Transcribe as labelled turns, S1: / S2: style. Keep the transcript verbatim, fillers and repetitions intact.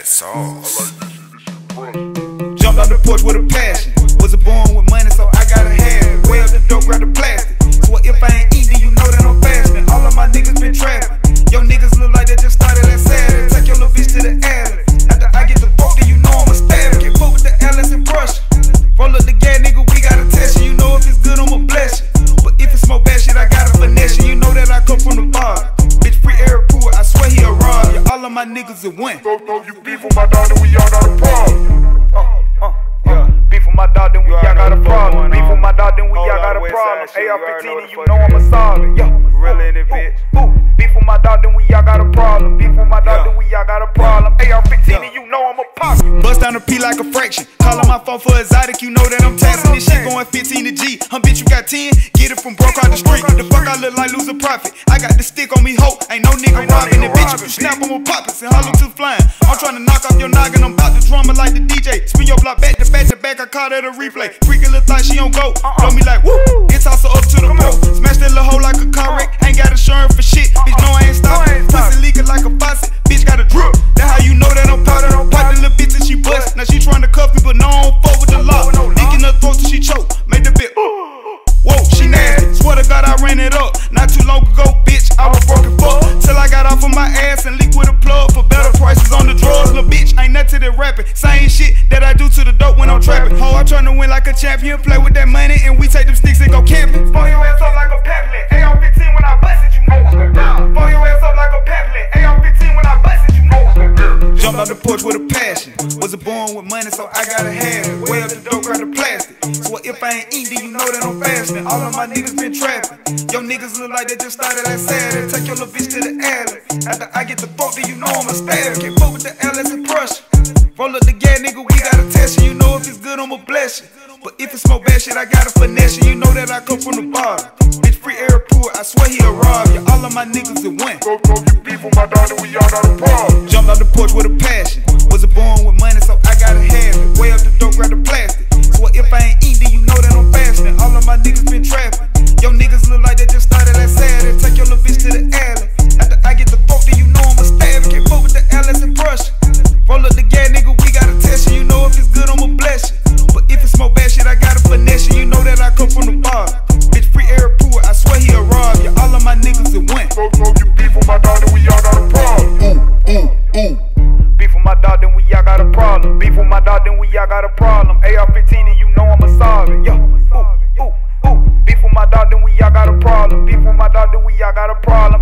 S1: K E N X L.
S2: Jumped off the porch with a passion. Wasn't born with money, so I gotta have it. Way up the dope, grab the plastic. So if I ain't eating, you know that I'm fasting. All of my niggas been trapping. Yo niggas look like they just started that Saturday. Take your little bitch to the alley. After I get the boat, then you know I'm a stab. Get put with the Alice and brush. Roll up the gas, nigga, we gotta test you. You know if it's good, I'ma bless you. But if it's more bad shit, I gotta finesse you. You know that I come from the bar. Bitch, free air pool, I swear he a rob. Yeah, all of my niggas are one.
S3: So, so you beef with my dog, then we all got a problem.
S2: Uh, uh, yeah. Beef with my dog, then we all got a problem. Beef with my dog, then we all got a problem. A R fifteen, and you know I'ma solve it. Yeah,
S1: really in it, bitch.
S2: Beef with my dog, then we all got a problem. Beef with my dog, then we all got a problem. A R fifteen, and you know I'm a pop. Bust down the P like a fraction. Call on my phone for exotic, you know that I'm taxing this shit going fifteen to G. Hum, bitch, you got ten, get it from broke out the street. The fuck I look like lose a profit. I got the stick on me, hope ain't no nigga robbing it. Bitch, if you snap, I'ma pop it. And hollow tooth flying. I'm trying to knock off your noggin, I'm about to drummer like the D J. Spin your block back to back to back, I call that a replay. Freaky little thought she don't go. Blow me like woo, it toss her up to the pro. Smash that little hoe like a car wreck. Ain't got insurance for shit, bitch, no I ain't stopping. Pussy leaking like a faucet, bitch got a drip. That how you know that I'm powder. Pop the little bitch and she bust. Now she trying to cuff me, but no I don't fuck with the law. Dick in her throat till she choke, made the bit. Whoa, she nasty. Swear to God I ran it up. Not too long ago, bitch, I was broken fuck. Till I got off of my ass and leaked with a plug for better prices on the drugs. Little bitch, ain't nothing to that rapping. Same shit that I do to the dope when I'm trapping. Ho, I'm trying to win like a champion. Play with that money and we take them sticks and go camping. Spoil your ass up like a pamphlet. A R fifteen when I bust it, you know I'm a down. Spoil your ass up like a pamphlet. A R fifteen when I bust it, you know I'm a down. Jumped off the porch with a passion. Wasn't born with money, so I gotta have it. Way up the dope, grab the plastic. So if I ain't eating, you know that I'm fasting. All of my niggas been trapping. Yo niggas look like they just started that Saturday. Take your little bitch to the alley. After I get the boat, then you know I'm a stab. Can't fuck with the Alice and brush. Roll up the gas, nigga, we gotta test you. You know if it's good, I'ma bless you. But if it's more bad shit, I gotta finesse you. You know that I come from the bar. Bitch, free air pool, I swear he a rob. Yeah, all of my niggas are one.
S3: So, so you beef with my dog, then we all got a problem.
S2: Jumped off the porch with a passion. Wasn't born with money, so I gotta have it. Way up the dope, grab the plastic. So if I ain't eating, you know that I'm fasting. All of my niggas been trapping. Yo niggas look like they just started that Saturday. Take your little bitch to the alley. After I get the boat, then you know I'm a stab. Can't fuck with the Alice and brush. Roll up the gas, nigga, we gotta test you. You know if it's good, I'ma bless you. But if it's more bad shit, I gotta finesse you. You know that I come from the bar. Bitch, free air pool, I swear he a rob. Yeah, all of my niggas are one.
S3: So, so you beef with my dog, then we all got a problem.
S2: Ooh, ooh, ooh. Beef with my dog, then we all got a problem. Beef with my dog, then we all got a problem. A R fifteen, and you know I'ma solve it. Yo, ooh, ooh, ooh. Beef with my dog, then we all got a problem. Beef with my dog, then we all got a problem.